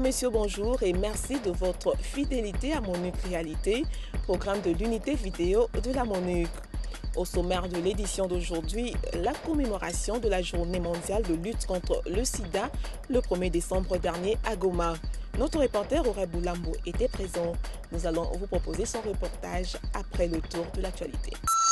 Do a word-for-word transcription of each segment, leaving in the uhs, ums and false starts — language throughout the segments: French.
messieurs, bonjour et merci de votre fidélité à MONUC Réalité, programme de l'unité vidéo de la MONUC. Au sommaire de l'édition d'aujourd'hui, la commémoration de la journée mondiale de lutte contre le sida le premier décembre dernier à Goma. Notre reporter Aurel Boulambo était présent. Nous allons vous proposer son reportage après le tour de l'actualité.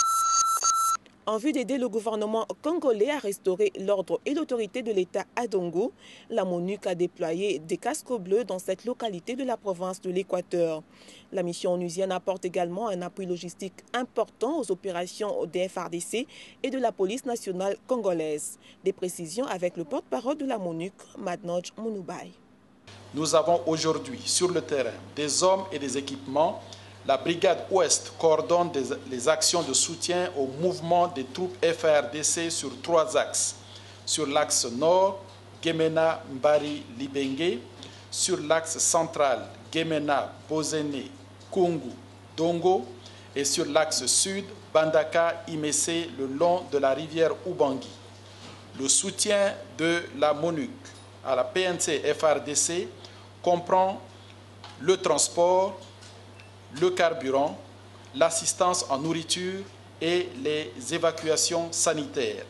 En vue d'aider le gouvernement congolais à restaurer l'ordre et l'autorité de l'État à Dongo, la MONUC a déployé des casques bleus dans cette localité de la province de l'Équateur. La mission onusienne apporte également un appui logistique important aux opérations des F R D C et de la police nationale congolaise. Des précisions avec le porte-parole de la MONUC, Madnodj Mounoubaï. Nous avons aujourd'hui sur le terrain des hommes et des équipements. La brigade Ouest coordonne des, les actions de soutien au mouvement des troupes F A R D C sur trois axes. Sur l'axe nord, Gemena, Mbari, Libenge. Sur l'axe central, Gemena, Bozene, Kungu, Dongo. Et sur l'axe sud, Bandaka, Imese, le long de la rivière Ubangi. Le soutien de la MONUC à la P N C F A R D C comprend le transport, le carburant, l'assistance en nourriture et les évacuations sanitaires.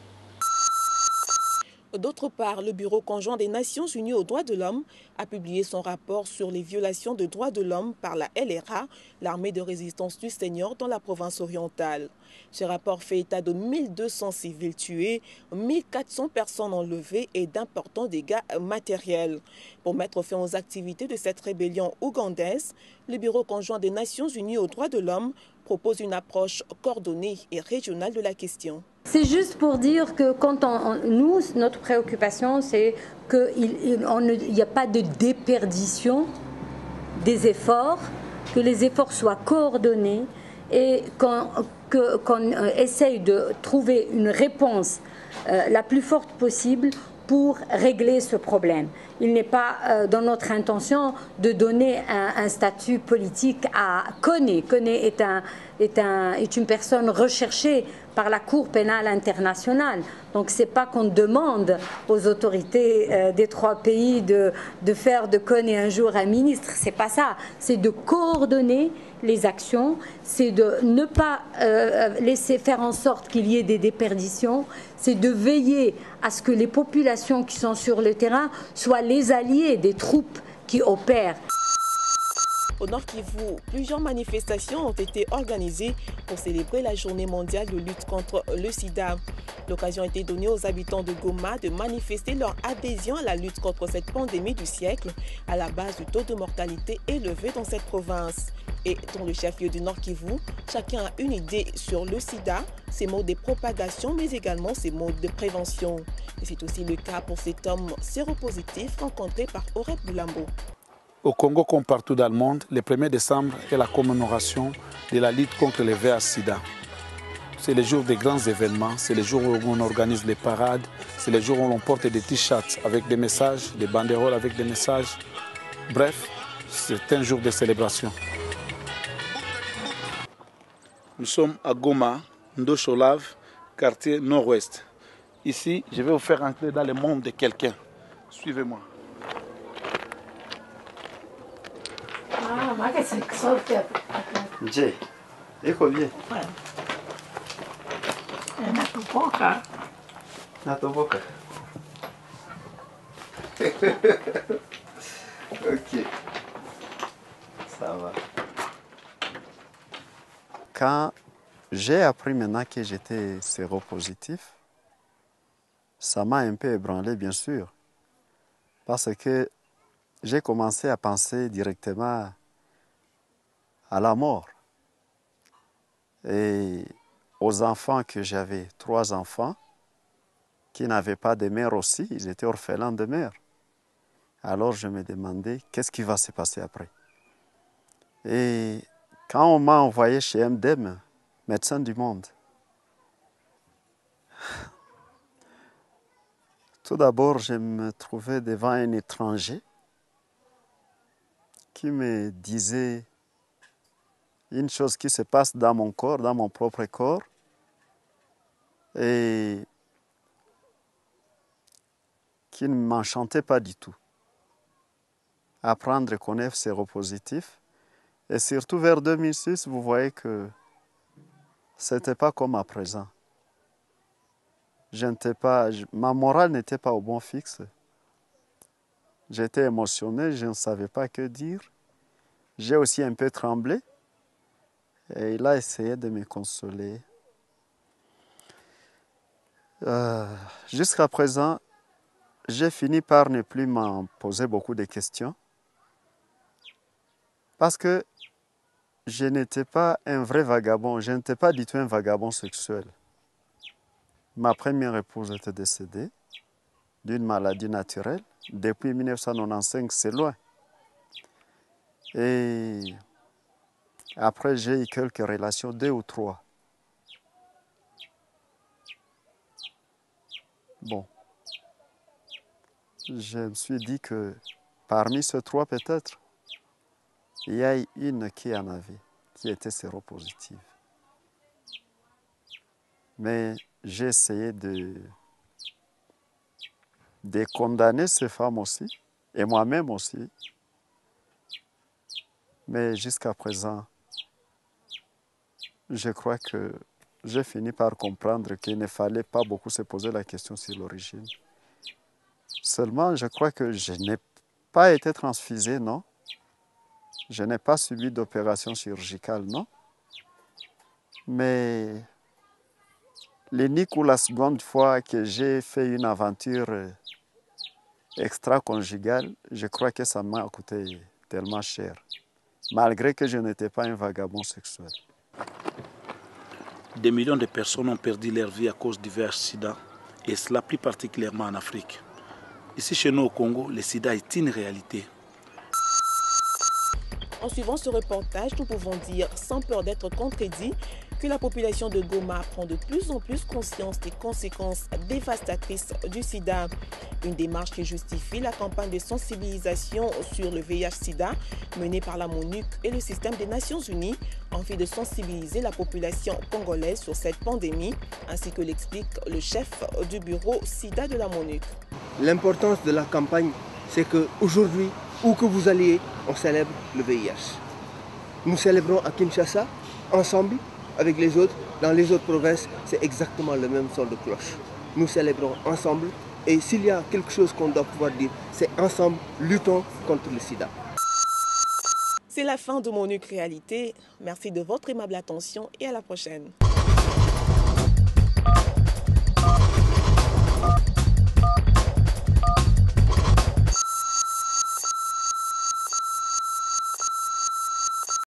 D'autre part, le Bureau conjoint des Nations Unies aux droits de l'homme a publié son rapport sur les violations de droits de l'homme par la L R A, l'armée de résistance du Seigneur dans la province orientale. Ce rapport fait état de mille deux cents civils tués, mille quatre cents personnes enlevées et d'importants dégâts matériels. Pour mettre fin aux activités de cette rébellion ougandaise, le Bureau conjoint des Nations Unies aux droits de l'homme propose une approche coordonnée et régionale de la question. C'est juste pour dire que quand on, on, nous, notre préoccupation, c'est qu'il n'y a pas de déperdition des efforts, que les efforts soient coordonnés et qu'on qu'on essaye de trouver une réponse euh, la plus forte possible pour régler ce problème. Il n'est pas euh, dans notre intention de donner un, un statut politique à Koné. Koné est, un, est, un, est une personne recherchée par la Cour pénale internationale. Donc ce n'est pas qu'on demande aux autorités euh, des trois pays de, de faire de Koné un jour un ministre. Ce n'est pas ça. C'est de coordonner les actions, c'est de ne pas euh, laisser faire en sorte qu'il y ait des déperditions, c'est de veiller à ce que les populations qui sont sur le terrain soient les alliés des troupes qui opèrent. Au Nord Kivu, plusieurs manifestations ont été organisées pour célébrer la journée mondiale de lutte contre le sida. L'occasion a été donnée aux habitants de Goma de manifester leur adhésion à la lutte contre cette pandémie du siècle, à la base du taux de mortalité élevé dans cette province. Et dans le chef-lieu du Nord Kivu, chacun a une idée sur le sida, ses modes de propagation, mais également ses modes de prévention. Et c'est aussi le cas pour cet homme séropositif rencontré par Aurel Boulambo. Au Congo, comme partout dans le monde, le premier décembre est la commémoration de la lutte contre le V I H sida. C'est le jour des grands événements, c'est le jour où on organise les parades, c'est le jour où on porte des t-shirts avec des messages, des banderoles avec des messages. Bref, c'est un jour de célébration. Nous sommes à Goma, Ndocholav, quartier nord-ouest. Ici, je vais vous faire entrer dans le monde de quelqu'un. Suivez-moi. Je, iko bien. Natoboka. Natoboka. Ok. Ça va. Quand j'ai appris maintenant que j'étais séropositif, ça m'a un peu ébranlé, bien sûr. Parce que j'ai commencé à penser directement à la mort. Et aux enfants que j'avais, trois enfants, qui n'avaient pas de mère aussi, ils étaient orphelins de mère. Alors je me demandais, qu'est-ce qui va se passer après? Et quand on m'a envoyé chez M D M, médecin du monde, tout d'abord, je me trouvais devant un étranger qui me disait une chose qui se passe dans mon corps, dans mon propre corps, et qui ne m'enchantait pas du tout. apprendre à connaître séropositifs. Et surtout vers deux mille six, vous voyez que ce n'était pas comme à présent. Je n'étais pas, ma morale n'était pas au bon fixe. J'étais émotionné, je ne savais pas que dire. J'ai aussi un peu tremblé. Et il a essayé de me consoler. Euh, jusqu'à présent, j'ai fini par ne plus m'en poser beaucoup de questions. Parce que je n'étais pas un vrai vagabond, je n'étais pas du tout un vagabond sexuel. Ma première épouse était décédée d'une maladie naturelle. Depuis mille neuf cent quatre-vingt-quinze, c'est loin. Et après, j'ai eu quelques relations, deux ou trois. Bon. Je me suis dit que parmi ces trois, peut-être, il y a une qui en avait, qui était séropositive. Mais j'ai essayé de, de condamner ces femmes aussi, et moi-même aussi. Mais jusqu'à présent, je crois que j'ai fini par comprendre qu'il ne fallait pas beaucoup se poser la question sur l'origine. Seulement, je crois que je n'ai pas été transfusé, non? Je n'ai pas subi d'opération chirurgicale, non? Mais l'unique ou la seconde fois que j'ai fait une aventure extra-conjugale, je crois que ça m'a coûté tellement cher, malgré que je n'étais pas un vagabond sexuel. Des millions de personnes ont perdu leur vie à cause du V I H sida, et cela plus particulièrement en Afrique. Ici chez nous au Congo, le sida est une réalité. En suivant ce reportage, nous pouvons dire, sans peur d'être contredit, que la population de Goma prend de plus en plus conscience des conséquences dévastatrices du sida. Une démarche qui justifie la campagne de sensibilisation sur le V I H sida menée par la MONUC et le système des Nations Unies en vue de sensibiliser la population congolaise sur cette pandémie, ainsi que l'explique le chef du bureau sida de la MONUC. L'importance de la campagne, c'est qu'aujourd'hui, où que vous alliez, on célèbre le V I H. Nous célébrons à Kinshasa, ensemble, avec les autres. Dans les autres provinces, c'est exactement le même son de cloche. Nous célébrons ensemble, et s'il y a quelque chose qu'on doit pouvoir dire, c'est ensemble, luttons contre le sida. C'est la fin de MONUC Réalité. Merci de votre aimable attention et à la prochaine.